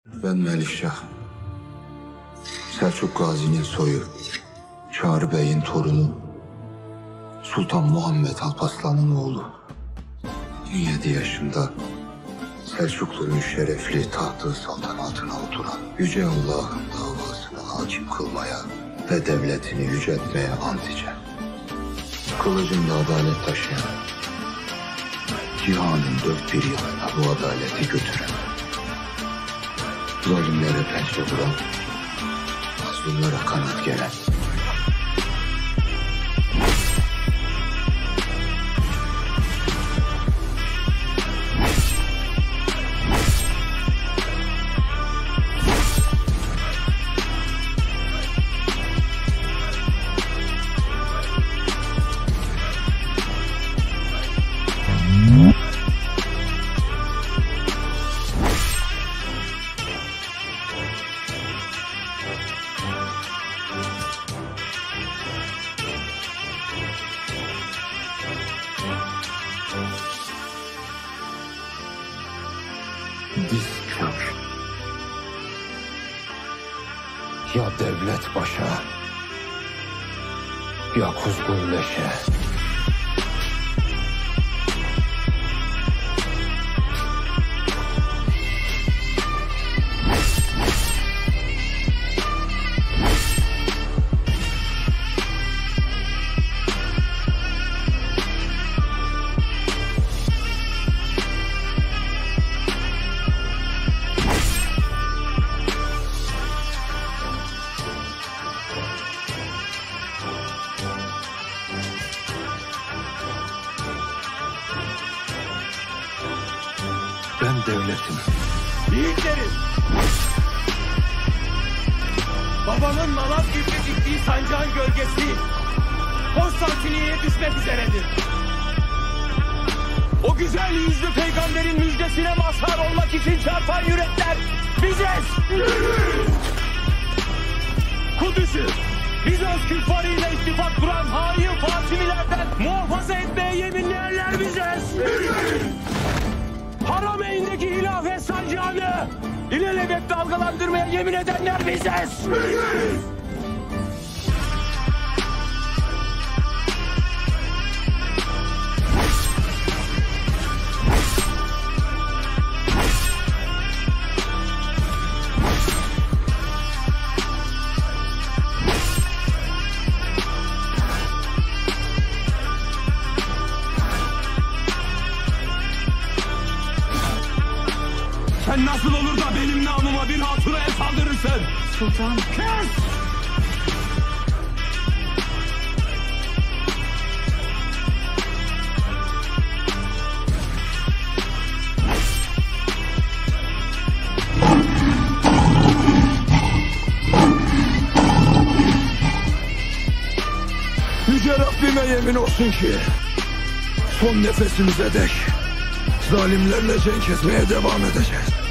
Ben Melikşah. Selçuk Gazi'nin soyu, Çağrı Bey'in torunu, Sultan Muhammed Alparslan'ın oğlu. 17 yaşında Selçuklu'nun şerefli tahtı saltanatına oturan Yüce Allah'ın davasını hakim kılmaya ve devletini yüceltmeye ant içer. Kılıcında adalet taşıyan, cihanın dört bir yanına bu adaleti götüren, zalimlere pençe vuran, mazlumlara kanat gelen. Diz çök. Ya devlet başa, ya kuzgun leşe. Ben devletim. Yiğitlerim! Babamın Malazgirt'te diktiği sancağın gölgesi Konstantiniye'ye düşmek üzeredir. O güzel yüzlü peygamberin müjdesine mazhar olmak için çarpan yürekler biziz! Kudüs'ü Bizans küffarıyla ittifak kuran hain Fatimilerden muhafaza etmeye yeminleyenler biziz! Harameyn'deki hilafet sancağını ilelebet dalgalandırmaya yemin edenler biziz! Sen nasıl olur da benim namıma bir hatıraya saldırırsın? Sultan. Kes! Yüce Rabbime yemin olsun ki son nefesimize dek zalimlerle cenk etmeye devam edeceğiz.